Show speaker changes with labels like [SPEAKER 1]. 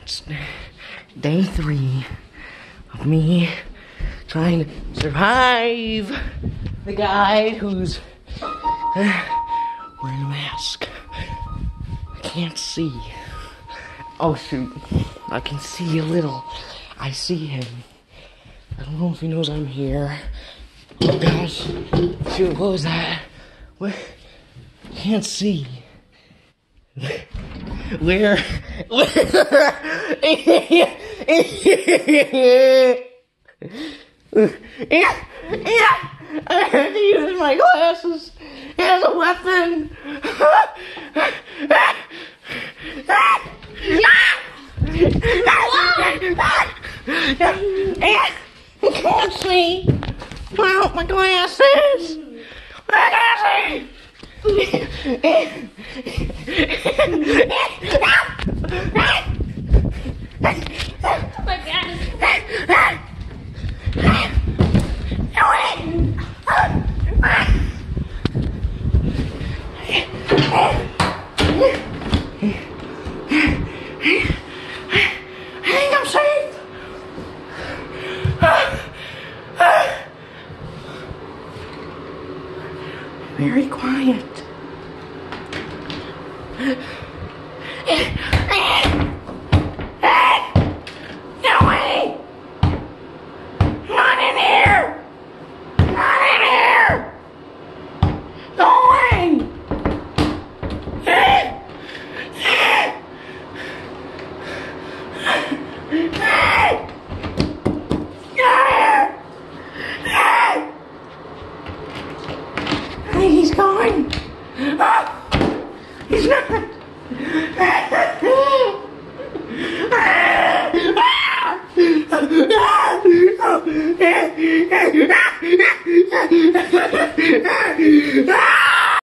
[SPEAKER 1] It's day 3 of me trying to survive the guy who's wearing a mask. I can't see. Oh shoot, I can see a little. I see him. I don't know if he knows I'm here. Oh gosh, shoot, what was that? What? Can't see. Where? I had to use my glasses as a weapon. I can't see. Well, my glasses. My glasses.
[SPEAKER 2] My God.
[SPEAKER 1] I think I'm safe. Very quiet. Get away! Not in here! Not in here! Go away! He's gone. He's not. Ah!